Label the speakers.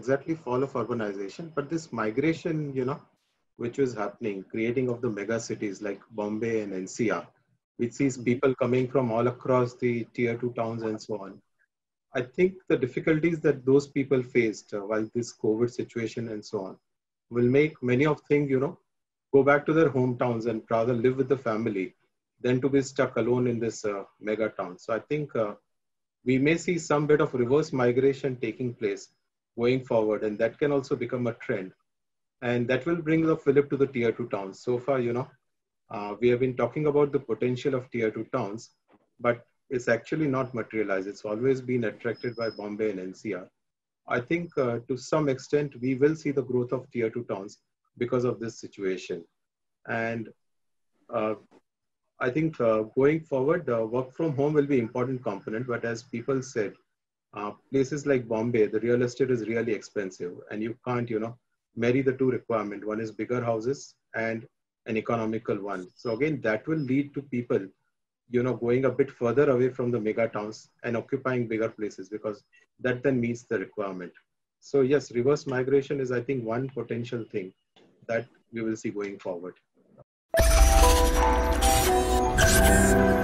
Speaker 1: exactly fall of urbanization, but this migration, which was happening, creating of the mega cities like Bombay and NCR, which sees
Speaker 2: Mhm.
Speaker 1: people coming from all across the tier two towns and so on. I think the difficulties that those people faced while this COVID situation and so on will make many of things, go back to their hometowns and rather live with the family than to be stuck alone in this mega town. So I think we may see some bit of reverse migration taking place going forward, and that can also become a trend. And that will bring the Philip to the tier two towns. So far, we have been talking about the potential of tier two towns, but it's actually not materialized. It's always been attracted by Bombay and NCR. I think to some extent, we will see the growth of tier two towns because of this situation. And uh, I think going forward, work from home will be important component. But as people said, places like Bombay, the real estate is really expensive, and you can't, marry the two requirement. One is bigger houses and an economical one. So again, that will lead to people, going a bit further away from the mega towns and occupying bigger places because that then meets the requirement. So yes, reverse migration is, I think, one potential thing that we will see going forward.